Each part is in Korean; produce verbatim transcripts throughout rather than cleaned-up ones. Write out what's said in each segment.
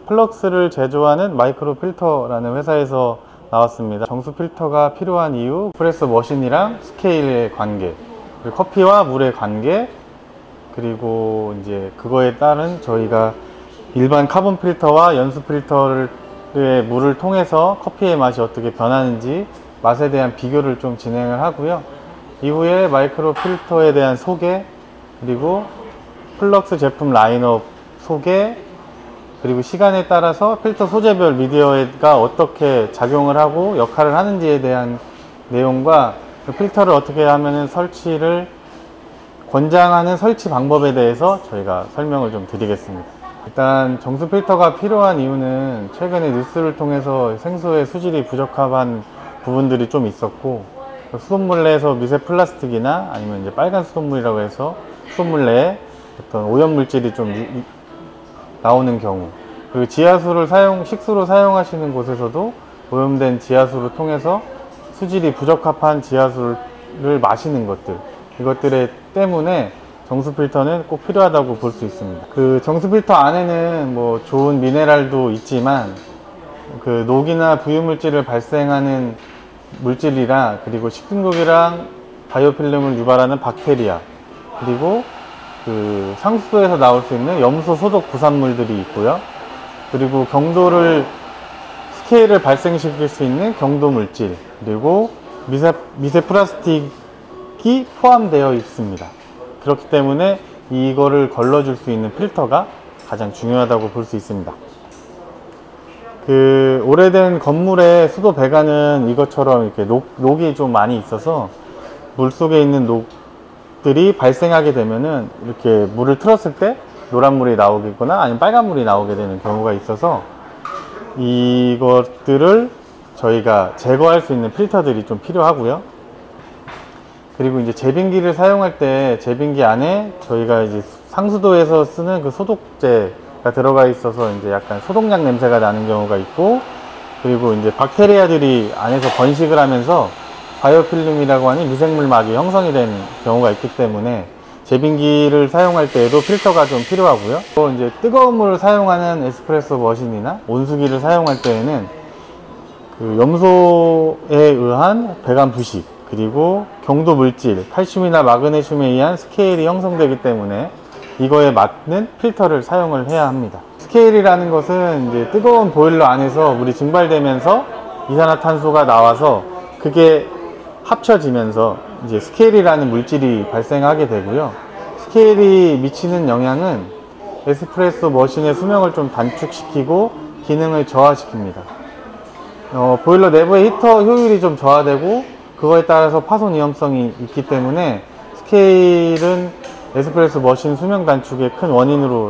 플럭스를 제조하는 마이크로 필터라는 회사에서 나왔습니다. 정수 필터가 필요한 이유, 에스프레소 머신이랑 스케일의 관계, 그리고 커피와 물의 관계, 그리고 이제 그거에 따른 저희가 일반 카본 필터와 연수 필터의 물을 통해서 커피의 맛이 어떻게 변하는지 맛에 대한 비교를 좀 진행을 하고요. 이후에 마이크로 필터에 대한 소개, 그리고 플럭스 제품 라인업 소개, 그리고 시간에 따라서 필터 소재별 미디어가 어떻게 작용을 하고 역할을 하는지에 대한 내용과 그 필터를 어떻게 하면 설치를 권장하는 설치 방법에 대해서 저희가 설명을 좀 드리겠습니다. 일단 정수 필터가 필요한 이유는 최근에 뉴스를 통해서 생수의 수질이 부적합한 부분들이 좀 있었고, 수돗물 내에서 미세 플라스틱이나 아니면 이제 빨간 수돗물이라고 해서 수돗물 내에 어떤 오염물질이 좀 유, 나오는 경우, 그리고 지하수를 사용, 식수로 사용하시는 곳에서도 오염된 지하수를 통해서 수질이 부적합한 지하수를 마시는 것들, 이것들에 때문에 정수 필터는 꼭 필요하다고 볼 수 있습니다. 그 정수 필터 안에는 뭐 좋은 미네랄도 있지만 그 녹이나 부유물질을 발생하는 물질이랑, 그리고 식중독이랑 바이오필름을 유발하는 박테리아, 그리고 그 상수도에서 나올 수 있는 염소 소독 부산물들이 있고요. 그리고 경도를 스케일을 발생시킬 수 있는 경도 물질, 그리고 미세, 미세 플라스틱이 포함되어 있습니다. 그렇기 때문에 이거를 걸러줄 수 있는 필터가 가장 중요하다고 볼 수 있습니다. 그 오래된 건물의 수도 배관은 이것처럼 이렇게 녹, 녹이 좀 많이 있어서 물 속에 있는 녹들이 발생하게 되면은 이렇게 물을 틀었을 때 노란물이 나오겠거나 아니면 빨간물이 나오게 되는 경우가 있어서 이것들을 저희가 제거할 수 있는 필터들이 좀 필요하고요. 그리고 이제 제빙기를 사용할 때 제빙기 안에 저희가 이제 상수도에서 쓰는 그 소독제가 들어가 있어서 이제 약간 소독약 냄새가 나는 경우가 있고, 그리고 이제 박테리아들이 안에서 번식을 하면서 바이오필름이라고 하는 미생물막이 형성이 되는 경우가 있기 때문에 제빙기를 사용할 때에도 필터가 좀 필요하고요. 또 이제 뜨거운 물을 사용하는 에스프레소 머신이나 온수기를 사용할 때에는 그 염소에 의한 배관 부식, 그리고 경도 물질, 칼슘이나 마그네슘에 의한 스케일이 형성되기 때문에 이거에 맞는 필터를 사용을 해야 합니다. 스케일이라는 것은 이제 뜨거운 보일러 안에서 물이 증발되면서 이산화탄소가 나와서 그게 합쳐지면서 이제 스케일이라는 물질이 발생하게 되고요. 스케일이 미치는 영향은 에스프레소 머신의 수명을 좀 단축시키고 기능을 저하시킵니다. 어, 보일러 내부의 히터 효율이 좀 저하되고 그거에 따라서 파손 위험성이 있기 때문에 스케일은 에스프레소 머신 수명 단축의 큰 원인으로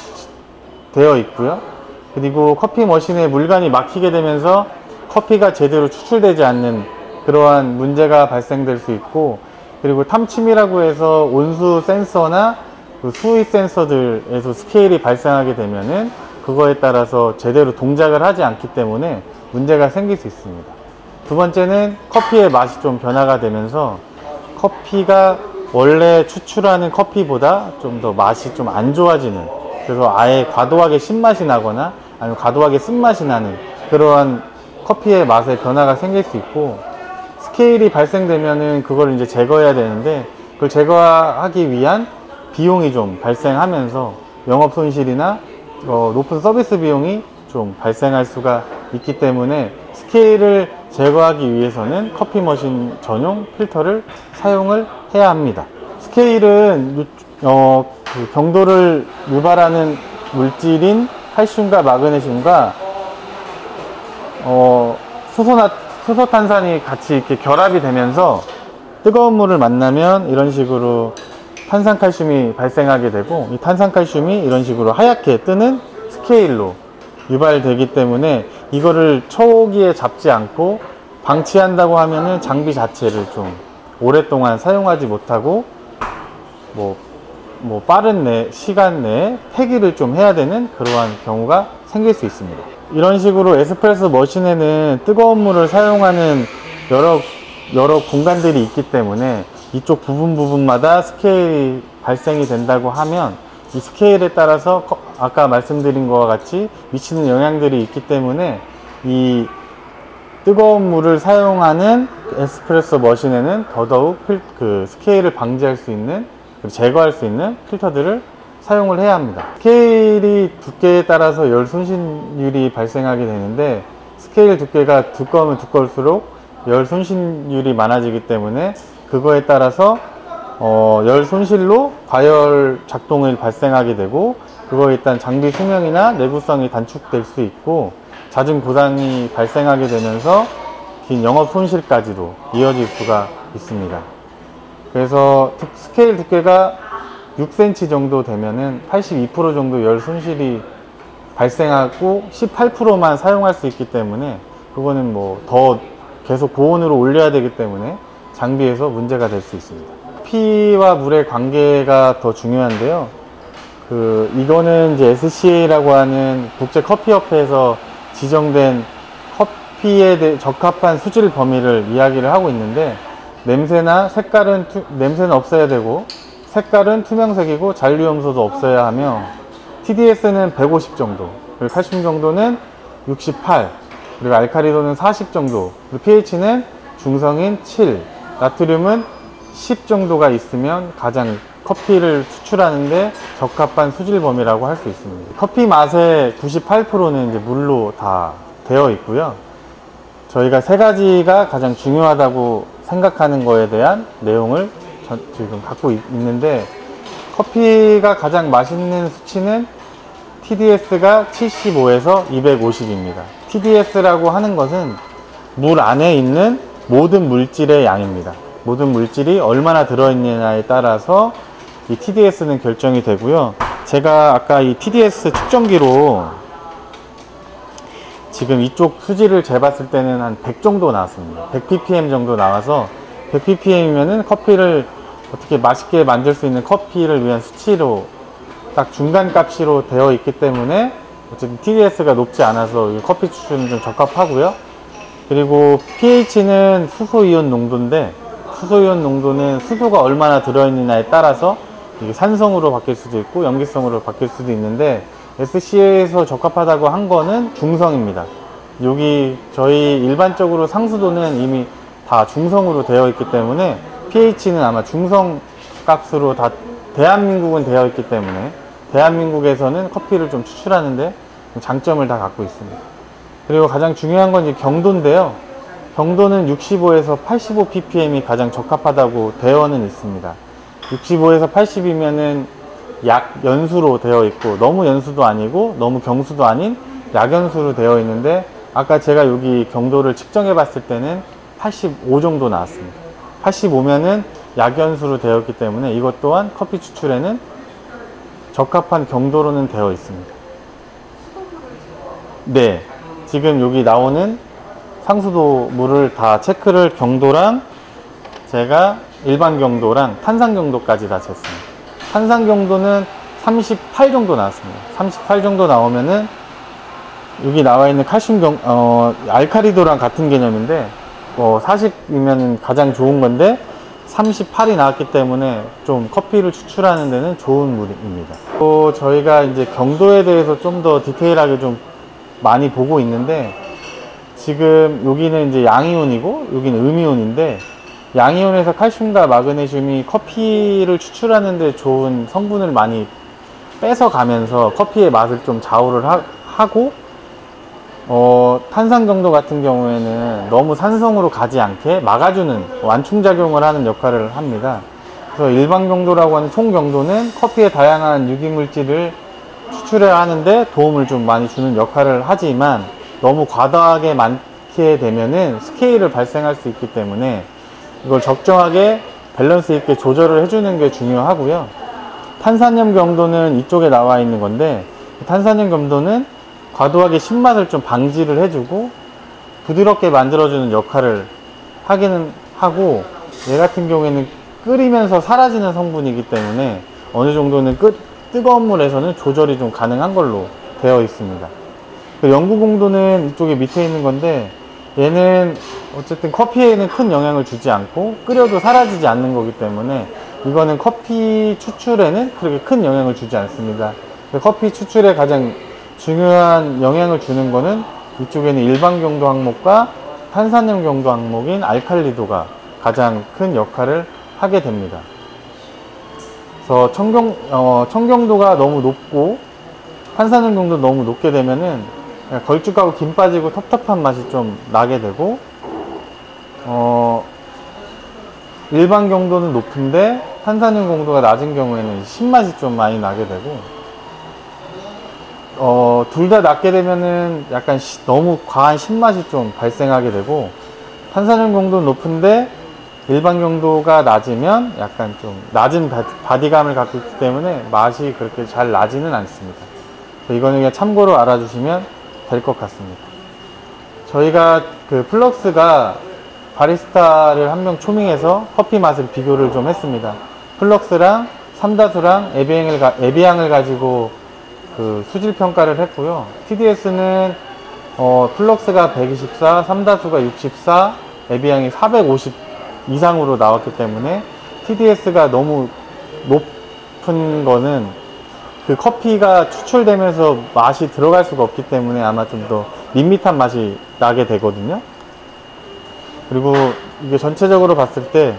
되어 있고요. 그리고 커피 머신에 물관이 막히게 되면서 커피가 제대로 추출되지 않는 그러한 문제가 발생될 수 있고, 그리고 탐침이라고 해서 온수 센서나 그 수위 센서들에서 스케일이 발생하게 되면은 그거에 따라서 제대로 동작을 하지 않기 때문에 문제가 생길 수 있습니다. 두 번째는 커피의 맛이 좀 변화가 되면서 커피가 원래 추출하는 커피보다 좀 더 맛이 좀 안 좋아지는, 그래서 아예 과도하게 신맛이 나거나 아니면 과도하게 쓴맛이 나는 그러한 커피의 맛에 변화가 생길 수 있고, 스케일이 발생되면은 그걸 이제 제거해야 되는데 그걸 제거하기 위한 비용이 좀 발생하면서 영업 손실이나 어, 높은 서비스 비용이 좀 발생할 수가 있기 때문에 스케일을 제거하기 위해서는 커피 머신 전용 필터를 사용을 해야 합니다. 스케일은 어, 그 경도를 유발하는 물질인 칼슘과 마그네슘과 어, 수소나, 수소탄산이 같이 이렇게 결합이 되면서 뜨거운 물을 만나면 이런 식으로 탄산칼슘이 발생하게 되고, 이 탄산칼슘이 이런 식으로 하얗게 뜨는 스케일로 유발되기 때문에 이거를 초기에 잡지 않고 방치한다고 하면은 장비 자체를 좀 오랫동안 사용하지 못하고 뭐, 뭐 빠른 내, 시간 내에 폐기를 좀 해야 되는 그러한 경우가 생길 수 있습니다. 이런 식으로 에스프레소 머신에는 뜨거운 물을 사용하는 여러, 여러 공간들이 있기 때문에 이쪽 부분 부분마다 스케일이 발생이 된다고 하면 이 스케일에 따라서 아까 말씀드린 것과 같이 미치는 영향들이 있기 때문에 이 뜨거운 물을 사용하는 에스프레소 머신에는 더더욱 필, 그 스케일을 방지할 수 있는, 제거할 수 있는 필터들을 사용을 해야 합니다. 스케일이 두께에 따라서 열 손실률이 발생하게 되는데, 스케일 두께가 두꺼우면 두꺼울수록 열 손실률이 많아지기 때문에 그거에 따라서 어, 열 손실로 과열 작동을 발생하게 되고, 그거에 일단 장비 수명이나 내구성이 단축될 수 있고 잦은 고장이 발생하게 되면서 긴 영업 손실까지도 이어질 수가 있습니다. 그래서 스케일 두께가 육 센티미터 정도 되면은 팔십이 퍼센트 정도 열 손실이 발생하고 십팔 퍼센트만 사용할 수 있기 때문에, 그거는 뭐 더 계속 고온으로 올려야 되기 때문에 장비에서 문제가 될 수 있습니다. 커피와 물의 관계가 더 중요한데요. 그 이거는 이제 에스씨에이라고 하는 국제 커피협회에서 지정된 커피에 대해 적합한 수질 범위를 이야기를 하고 있는데, 냄새나 색깔은 투, 냄새는 없어야 되고 색깔은 투명색이고 잔류염소도 없어야 하며, 티디에스는 백오십 정도, 그리고 칼슘 정도는 육십팔, 그리고 알카리도는 사십 정도, 그리고 피에이치는 중성인 칠, 나트륨은 십 정도가 있으면 가장 커피를 추출하는데 적합한 수질 범위라고 할 수 있습니다. 커피 맛의 구십팔 퍼센트는 이제 물로 다 되어 있고요. 저희가 세 가지가 가장 중요하다고 생각하는 거에 대한 내용을 저, 지금 갖고 있, 있는데, 커피가 가장 맛있는 수치는 티디에스가 칠십오에서 이백오십입니다. 티디에스라고 하는 것은 물 안에 있는 모든 물질의 양입니다. 모든 물질이 얼마나 들어있느냐에 따라서 이 티디에스는 결정이 되고요. 제가 아까 이 티디에스 측정기로 지금 이쪽 수지를 재봤을 때는 한 백 정도 나왔습니다. 백 피피엠 정도 나와서, 백 피피엠이면은 커피를 어떻게 맛있게 만들 수 있는 커피를 위한 수치로 딱 중간 값으로 되어 있기 때문에 어쨌든 티디에스가 높지 않아서 커피 추출은 좀 적합하고요. 그리고 피에이치는 수소이온 농도인데, 수소이온 농도는 수소가 얼마나 들어있느냐에 따라서 이게 산성으로 바뀔 수도 있고 염기성으로 바뀔 수도 있는데, 에스씨에이에서 적합하다고 한 거는 중성입니다. 여기 저희 일반적으로 상수도는 이미 다 중성으로 되어 있기 때문에 피에이치는 아마 중성 값으로 다 대한민국은 되어 있기 때문에 대한민국에서는 커피를 좀 추출하는데 장점을 다 갖고 있습니다. 그리고 가장 중요한 건 이제 경도인데요. 경도는 육십오에서 팔십오 피피엠이 가장 적합하다고 되어는 있습니다. 육십오에서 팔십이면은 약 연수로 되어 있고, 너무 연수도 아니고 너무 경수도 아닌 약연수로 되어 있는데, 아까 제가 여기 경도를 측정해 봤을 때는 팔십오 정도 나왔습니다. 팔십오면은 약연수로 되어 있기 때문에 이것 또한 커피 추출에는 적합한 경도로는 되어 있습니다. 네, 지금 여기 나오는 상수도 물을 다 체크를, 경도랑 제가 일반 경도랑 탄산 경도까지 다 쟀습니다. 탄산 경도는 삼십팔 정도 나왔습니다. 삼십팔 정도 나오면은 여기 나와 있는 칼슘 경, 어, 알카리도랑 같은 개념인데, 어, 사십이면 가장 좋은 건데 삼십팔이 나왔기 때문에 좀 커피를 추출하는 데는 좋은 물입니다. 또 저희가 이제 경도에 대해서 좀 더 디테일하게 좀 많이 보고 있는데, 지금 여기는 이제 양이온이고 여기는 음이온인데, 양이온에서 칼슘과 마그네슘이 커피를 추출하는 데 좋은 성분을 많이 뺏어 가면서 커피의 맛을 좀 좌우를 하, 하고 어, 탄산 경도 같은 경우에는 너무 산성으로 가지 않게 막아주는 완충작용을 하는 역할을 합니다. 그래서 일반 경도라고 하는 총 경도는 커피의 다양한 유기물질을 추출해야 하는데 도움을 좀 많이 주는 역할을 하지만, 너무 과다하게 많게 되면은 스케일을 발생할 수 있기 때문에 이걸 적정하게 밸런스 있게 조절을 해주는 게 중요하고요. 탄산염 경도는 이쪽에 나와 있는 건데, 탄산염 경도는 과도하게 신맛을 좀 방지를 해주고 부드럽게 만들어주는 역할을 하기는 하고, 얘 같은 경우에는 끓이면서 사라지는 성분이기 때문에 어느 정도는 끄, 뜨거운 물에서는 조절이 좀 가능한 걸로 되어 있습니다. 연구 공도는 이쪽에 밑에 있는 건데, 얘는 어쨌든 커피에는 큰 영향을 주지 않고 끓여도 사라지지 않는 거기 때문에 이거는 커피 추출에는 그렇게 큰 영향을 주지 않습니다. 커피 추출에 가장 중요한 영향을 주는 거는 이쪽에는 일반 경도 항목과 탄산염 경도 항목인 알칼리도가 가장 큰 역할을 하게 됩니다. 그래서 청경, 어, 청경도가 너무 높고 탄산염 경도 너무 높게 되면은 걸쭉하고 김 빠지고 텁텁한 맛이 좀 나게 되고, 어, 일반 경도는 높은데 탄산염 경도가 낮은 경우에는 신맛이 좀 많이 나게 되고, 어, 둘 다 낮게 되면은 약간 시, 너무 과한 신맛이 좀 발생하게 되고, 탄산염 경도는 높은데 일반 경도가 낮으면 약간 좀 낮은 바디감을 갖고 있기 때문에 맛이 그렇게 잘 나지는 않습니다. 이거는 그냥 참고로 알아주시면 될 것 같습니다. 저희가 그 플럭스가 바리스타를 한 명 초빙해서 커피 맛을 비교를 좀 했습니다. 플럭스랑 삼다수랑 에비앙을, 가, 에비앙을 가지고 그 수질 평가를 했고요. 티디에스는 어, 플럭스가 백이십사, 삼다수가 육십사, 에비앙이 사백오십 이상으로 나왔기 때문에 티디에스가 너무 높은 거는 그 커피가 추출되면서 맛이 들어갈 수가 없기 때문에 아마 좀 더 밋밋한 맛이 나게 되거든요. 그리고 이게 전체적으로 봤을 때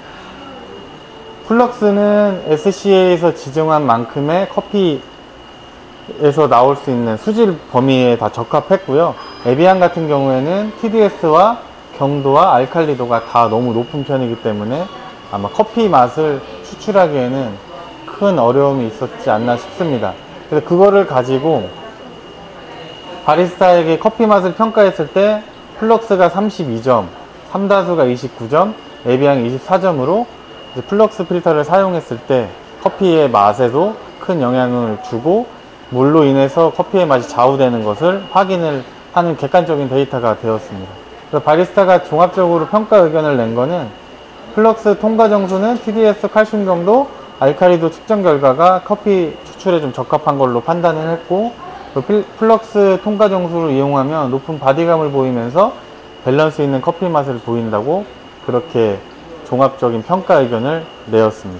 플럭스는 에스씨에이에서 지정한 만큼의 커피에서 나올 수 있는 수질 범위에 다 적합했고요. 에비앙 같은 경우에는 티디에스와 경도와 알칼리도가 다 너무 높은 편이기 때문에 아마 커피 맛을 추출하기에는 큰 어려움이 있었지 않나 싶습니다. 그래서 그거를 가지고 바리스타에게 커피 맛을 평가했을 때 플럭스가 삼십이 점, 삼다수가 이십구 점, 에비앙이 이십사 점으로 플럭스 필터를 사용했을 때 커피의 맛에도 큰 영향을 주고 물로 인해서 커피의 맛이 좌우되는 것을 확인을 하는 객관적인 데이터가 되었습니다. 그래서 바리스타가 종합적으로 평가 의견을 낸 거는 플럭스 통과 정수는 티디에스 칼슘 경도, 알칼리도 측정 결과가 커피 추출에 좀 적합한 걸로 판단을 했고, 플럭스 통과 정수를 이용하면 높은 바디감을 보이면서 밸런스 있는 커피 맛을 보인다고 그렇게 종합적인 평가 의견을 내었습니다.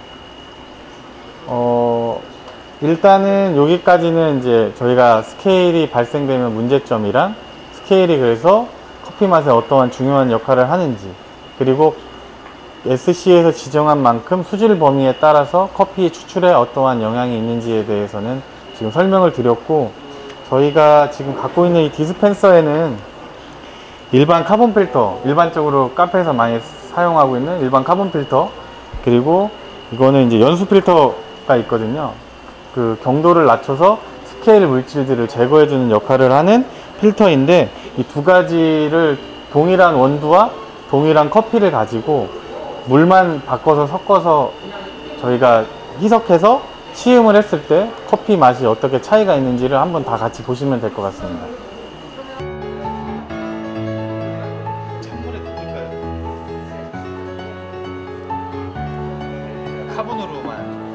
어, 일단은 여기까지는 이제 저희가 스케일이 발생되면 문제점이랑 스케일이 그래서 커피 맛에 어떠한 중요한 역할을 하는지, 그리고 에스씨에이에서 지정한 만큼 수질 범위에 따라서 커피 추출에 어떠한 영향이 있는지에 대해서는 지금 설명을 드렸고, 저희가 지금 갖고 있는 이 디스펜서에는 일반 카본 필터, 일반적으로 카페에서 많이 사용하고 있는 일반 카본 필터, 그리고 이거는 이제 연수 필터가 있거든요. 그 경도를 낮춰서 스케일 물질들을 제거해주는 역할을 하는 필터인데, 이 두 가지를 동일한 원두와 동일한 커피를 가지고 물만 바꿔서 섞어서 저희가 희석해서 시음을 했을 때 커피 맛이 어떻게 차이가 있는지를 한번 다 같이 보시면 될 것 같습니다. 찬물에 넣을까요? 카본으로만